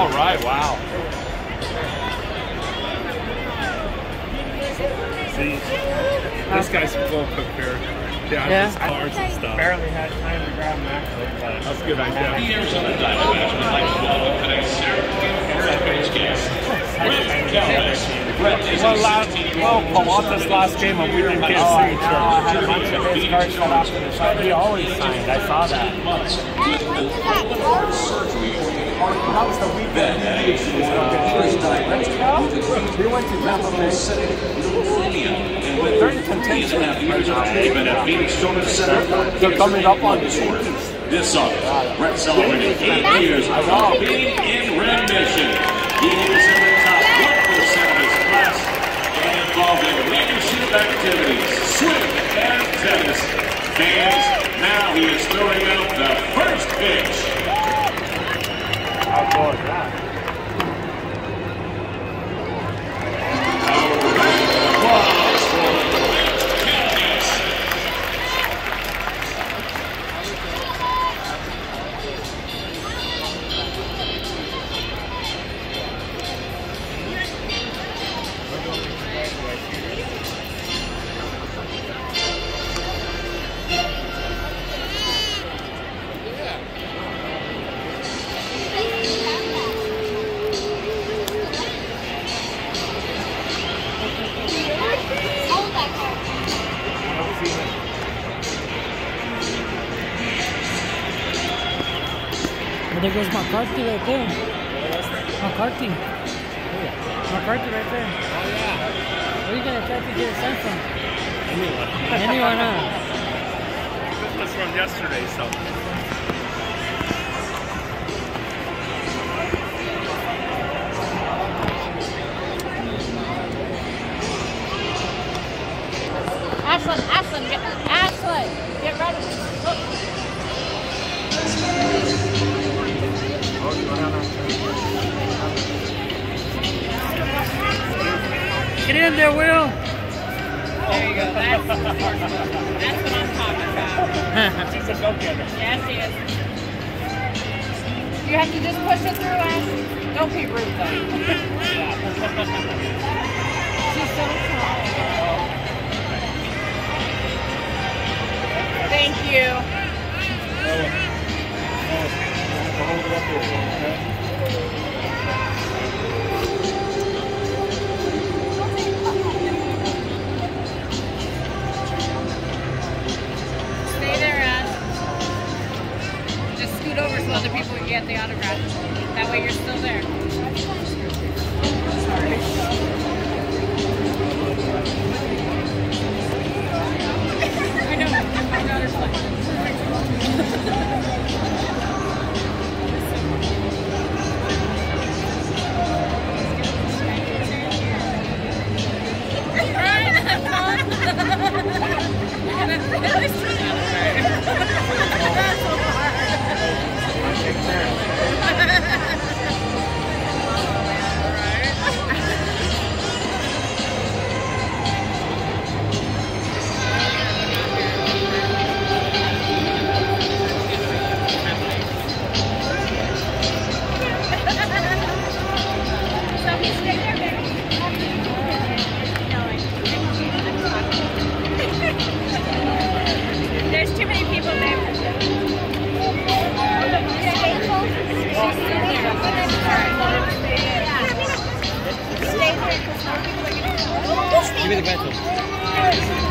All right, wow. See, this guy's full cook here. Yeah, his cars and stuff. Barely had time to grab them actually, but that's a good idea. The Arizona Diamondbacks would like to welcome tonight's ceremony guest. Well, Pawanta's last game and we didn't get a signature. I had a bunch of his cards cut off to the side. He always signed. I saw that. That was the weekend. We went to Tampa Bay. They're in contention. They're coming up on this one. This August, Brett celebrating 8 years of being in rendition. He is in the top 1% of his class and involved in leadership activities, swim, and tennis. Fans, now he is throwing out the first pitch. How cool is that? There goes McCarthy right there. McCarthy. McCarthy right there. Oh, yeah. Where are you going to try to get a sign from? Anyone. Anyone, huh? This was from yesterday, so. Ashlyn, get ready. Get in there, Will. There you go. That's what I'm talking about. She's a go-getter. Yes, she is. You have to just push it through, Ash. Don't be rude, though. She's so tall. Thank you. Stay there, Ash. Just scoot over so other people can get the autograph. That way you're still there. I know. My daughter's like. There's too many people there. Stay there because more people are going to. Give me the pencil.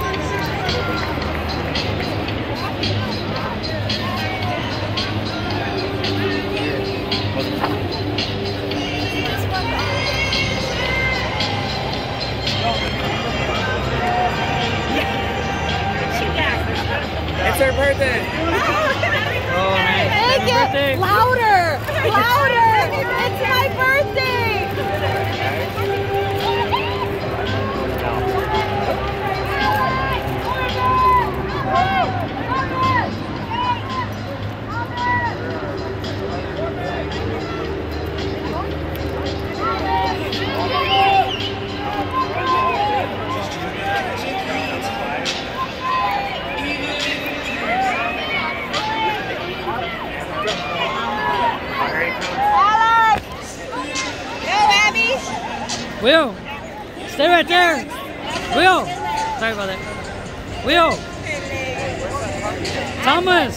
It's her birthday. Oh, nice. Make it louder! Louder! It's my birthday! Will, stay right there. Will, sorry about that. Will, Thomas,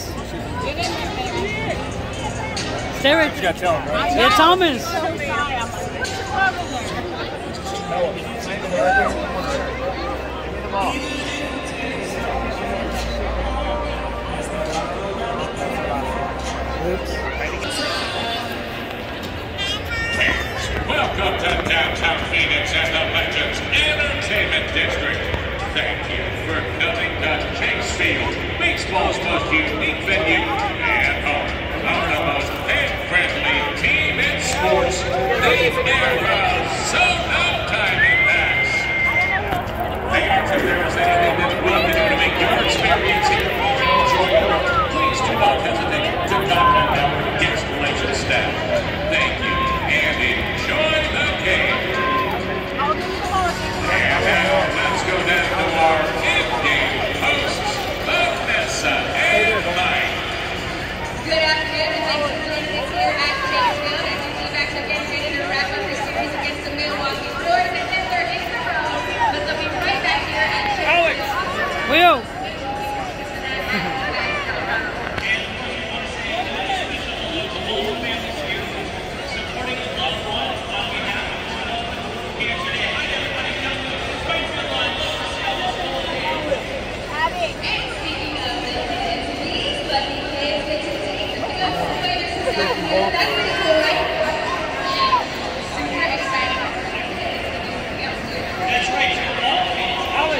stay right there. You gotta tell him, right? Yeah, Thomas. Welcome to downtown Phoenix and the Legends Entertainment District. Thank you for coming to Chase Field, baseball's most unique venue and home of the most fan-friendly team in sports, the Arizona Diamondbacks. Fans, if there is anything that we can do to make your experience here more enjoyable, please do not hesitate to contact our guest relations staff. Thank you and enjoy the game. And now let's go down to our in-game hosts, Vanessa and Mike. Good afternoon, and thanks for joining us here at Chase Field as the D-backs are getting ready to wrap up the series against the Milwaukee Brewers and then they're in a row. But they'll be right back here at Chase Field. Will.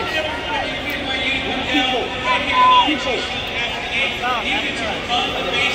Alek,